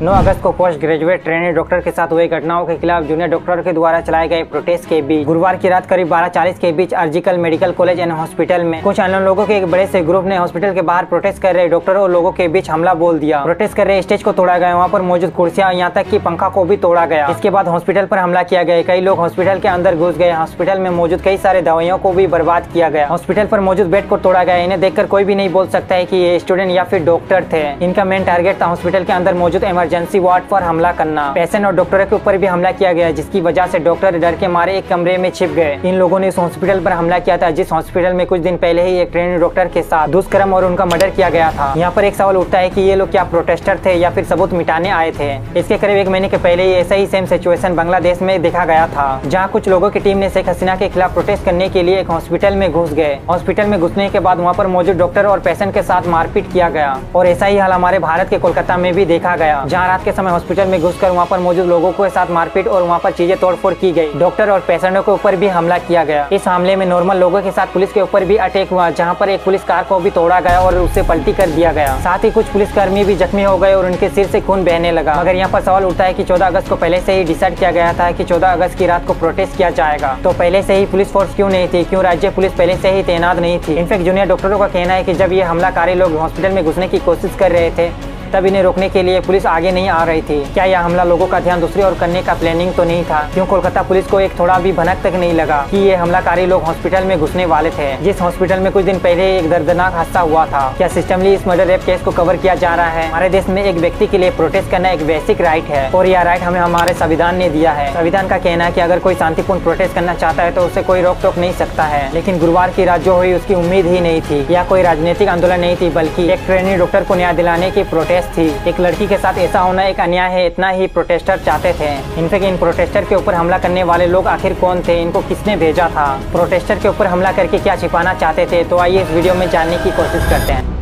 9 अगस्त को post graduate trainee doctor के साथ हुई घटनाओं के खिलाफ जूनियर डॉक्टर के द्वारा चलाए गए प्रोटेस्ट के बीच गुरुवार की रात करीब 12:40 के बीच अर्जिकल मेडिकल कॉलेज एंड हॉस्पिटल में कुछ अनजान लोगों के एक बड़े से ग्रुप ने हॉस्पिटल के बाहर प्रोटेस्ट कर रहे डॉक्टरों और लोगों के बीच हमला बोल दिया। प्रोटेस्ट कर रहे स्टेज को तोड़ा गया, वहाँ पर मौजूद कुर्सियां, यहाँ तक कि पंखा को भी तोड़ा गया। इसके बाद हॉस्पिटल पर हमला किया गया। कई लोग हॉस्पिटल के अंदर घुस गए। हॉस्पिटल में मौजूद कई सारे दवाइयों को भी बर्बाद किया गया। हॉस्पिटल पर मौजूद बेड को तोड़ा गया। इन्हें देखकर कोई भी नहीं बोल सकता है कि ये स्टूडेंट या फिर डॉक्टर थे। इनका मेन टारगेट था हॉस्पिटल के अंदर मौजूद इमरजेंसी वार्ड पर हमला करना। पेशेंट और डॉक्टर के ऊपर भी हमला किया गया, जिसकी वजह से डॉक्टर डर के मारे एक कमरे में छिप गए। इन लोगों ने इस हॉस्पिटल पर हमला किया था, जिस हॉस्पिटल में कुछ दिन पहले ही एक ट्रेनी डॉक्टर के साथ दुष्कर्म और उनका मर्डर किया गया था। यहाँ पर एक सवाल उठता है कि ये लोग क्या प्रोटेस्टर थे या फिर सबूत मिटाने आए थे। इसके करीब 1 महीने के पहले ही ऐसा ही सेम सिचुएशन बांग्लादेश में देखा गया था, जहाँ कुछ लोगों की टीम ने शेख हसीना के खिलाफ प्रोटेस्ट करने के लिए एक हॉस्पिटल में घुस गए। हॉस्पिटल में घुसने के बाद वहाँ पर मौजूद डॉक्टर और पेशेंट के साथ मारपीट किया गया और ऐसा ही हाल हमारे भारत के कोलकाता में भी देखा गया, जहाँ रात के समय हॉस्पिटल में घुसकर वहाँ पर मौजूद लोगों के साथ मारपीट और वहाँ पर चीजें तोड़फोड़ की गई। डॉक्टर और पेशेंटों के ऊपर भी हमला किया गया। इस हमले में नॉर्मल लोगों के साथ पुलिस के ऊपर भी अटैक हुआ, जहाँ पर एक पुलिस कार को भी तोड़ा गया और उसे पलटी कर दिया गया। साथ ही कुछ पुलिसकर्मी भी जख्मी हो गए और उनके सिर से खून बहने लगा। मगर यहाँ पर सवाल उठता है कि 14 अगस्त को पहले से ही डिसाइड किया गया था कि 14 अगस्त की रात को प्रोटेस्ट किया जाएगा, तो पहले से ही पुलिस फोर्स क्यों नहीं थी? क्यों राज्य पुलिस पहले से ही तैनात नहीं थी? इनफैक्ट जूनियर डॉक्टरों का कहना है कि जब ये हमलाकारी लोग हॉस्पिटल में घुसने की कोशिश कर रहे थे, तब इन्हें रोकने के लिए पुलिस आगे नहीं आ रही थी। क्या यह हमला लोगों का ध्यान दूसरी ओर करने का प्लानिंग तो नहीं था? क्यों कोलकाता पुलिस को एक थोड़ा भी भनक तक नहीं लगा कि ये हमलाकारी लोग हॉस्पिटल में घुसने वाले थे, जिस हॉस्पिटल में कुछ दिन पहले एक दर्दनाक हादसा हुआ था? क्या सिस्टमली इस मर्डर रेप केस को कवर किया जा रहा है? हमारे देश में एक व्यक्ति के लिए प्रोटेस्ट करना एक बेसिक राइट है और यह राइट हमें हमारे संविधान ने दिया है। संविधान का कहना है कि अगर कोई शांतिपूर्ण प्रोटेस्ट करना चाहता है तो उसे कोई रोक टोक नहीं सकता है। लेकिन गुरुवार की रात जो हुई उसकी उम्मीद ही नहीं थी। यह कोई राजनीतिक आंदोलन नहीं थी, बल्कि एक ट्रेनी डॉक्टर को न्याय दिलाने की प्रोटेस्ट थी। एक लड़की के साथ ऐसा होना एक अन्याय है, इतना ही प्रोटेस्टर चाहते थे। इनफैक्ट इन प्रोटेस्टर के ऊपर हमला करने वाले लोग आखिर कौन थे? इनको किसने भेजा था? प्रोटेस्टर के ऊपर हमला करके क्या छिपाना चाहते थे? तो आइए इस वीडियो में जानने की कोशिश करते हैं।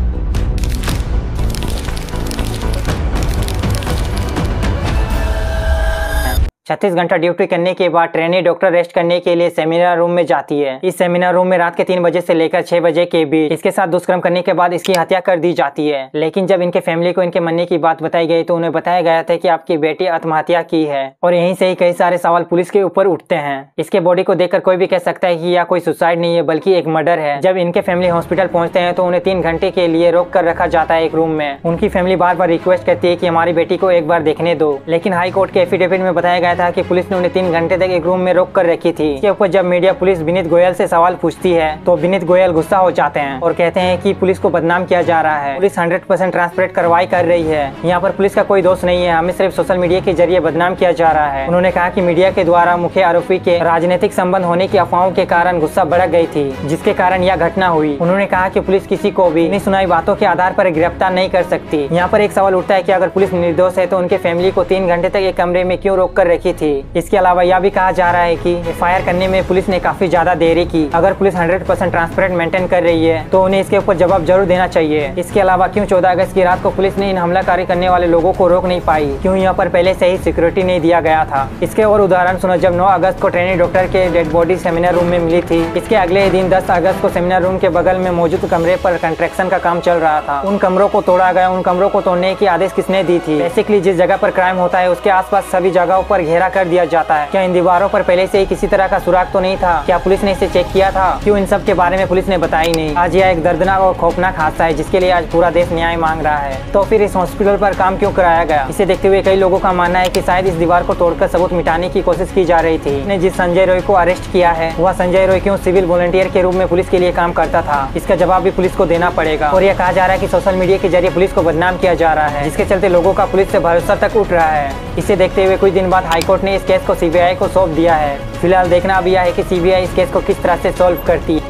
36 घंटा ड्यूटी करने के बाद ट्रेनी डॉक्टर रेस्ट करने के लिए सेमिनार रूम में जाती है। इस सेमिनार रूम में रात के 3 बजे से लेकर 6 बजे के बीच इसके साथ दुष्कर्म करने के बाद इसकी हत्या कर दी जाती है। लेकिन जब इनके फैमिली को इनके मरने की बात बताई गई तो उन्हें बताया गया था कि आपकी बेटी आत्महत्या की है और यहीं से ही कई सारे सवाल पुलिस के ऊपर उठते हैं। इसके बॉडी को देखकर कोई भी कह सकता है कि यह कोई सुसाइड नहीं है बल्कि एक मर्डर है। जब इनके फैमिली हॉस्पिटल पहुंचते हैं तो उन्हें 3 घंटे के लिए रोक कर रखा जाता है एक रूम में। उनकी फैमिली बार बार रिक्वेस्ट करती है कि हमारी बेटी को एक बार देखने दो, लेकिन हाई कोर्ट के एफिडेविट में बताया गया था कि पुलिस ने उन्हें 3 घंटे तक एक रूम में रोक कर रखी थी। इसके ऊपर जब मीडिया पुलिस विनीत गोयल से सवाल पूछती है तो विनीत गोयल गुस्सा हो जाते हैं और कहते हैं कि पुलिस को बदनाम किया जा रहा है। पुलिस 100% ट्रांसपेरेंट कार्रवाई कर रही है। यहाँ पर पुलिस का कोई दोष नहीं है, हमें सिर्फ सोशल मीडिया के जरिए बदनाम किया जा रहा है। उन्होंने कहा कि मीडिया के द्वारा मुख्य आरोपी के राजनीतिक संबंध होने की अफवाहों के कारण गुस्सा भड़क गई थी, जिसके कारण यह घटना हुई। उन्होंने कहा कि पुलिस किसी को भी नहीं सुनाई बातों के आधार पर गिरफ्तार नहीं कर सकती। यहाँ पर एक सवाल उठता है कि अगर पुलिस निर्दोष है तो उनके फैमिली को 3 घंटे तक एक कमरे में क्यों रोक कर रखी थी? इसके अलावा यह भी कहा जा रहा है कि एफआईआर करने में पुलिस ने काफी ज्यादा देरी की। अगर पुलिस 100% ट्रांसपेरेंट मेंटेन कर रही है तो उन्हें इसके ऊपर जवाब जरूर देना चाहिए। इसके अलावा क्यों 14 अगस्त की रात को पुलिस ने इन हमलाकारी करने वाले लोगों को रोक नहीं पाई? क्यों यहाँ पर पहले से ही सिक्योरिटी नहीं दिया गया था? इसके और उदाहरण सुनो। जब 9 अगस्त को ट्रेनी डॉक्टर के डेड बॉडी सेमिनार रूम में मिली थी, इसके अगले दिन 10 अगस्त को सेमिनार रूम के बगल में मौजूद कमरे पर कंस्ट्रक्शन का काम चल रहा था। उन कमरों को तोड़ा गया। उन कमरों को तोड़ने की आदेश किसने दी थी? बेसिकली जिस जगह पर क्राइम होता है उसके आसपास सभी जगहों पर घेरा कर दिया जाता है। क्या इन दीवारों पर पहले से ही किसी तरह का सुराग तो नहीं था? क्या पुलिस ने इसे चेक किया था? क्यों इन सब के बारे में पुलिस ने बताया नहीं? आज यह एक दर्दनाक और खौफनाक हादसा है जिसके लिए आज पूरा देश न्याय मांग रहा है। तो फिर इस हॉस्पिटल पर काम क्यों कराया गया? इसे देखते हुए कई लोगों का मानना है कि शायद इस दीवार को तोड़कर सबूत मिटाने की कोशिश की जा रही थी। ने जिस संजय रॉय को अरेस्ट किया है वह संजय रॉय क्यों सिविल वॉलंटियर के रूप में पुलिस के लिए काम करता था? इसका जवाब भी पुलिस को देना पड़ेगा। और यह कहा जा रहा है कि सोशल मीडिया के जरिए पुलिस को बदनाम किया जा रहा है, जिसके चलते लोगों का पुलिस से भरोसा तक उठ रहा है। इसे देखते हुए कुछ दिन बाद हाईकोर्ट ने इस केस को सीबीआई को सौंप दिया है। फिलहाल देखना अब यह है कि सीबीआई इस केस को किस तरह से सॉल्व करती है।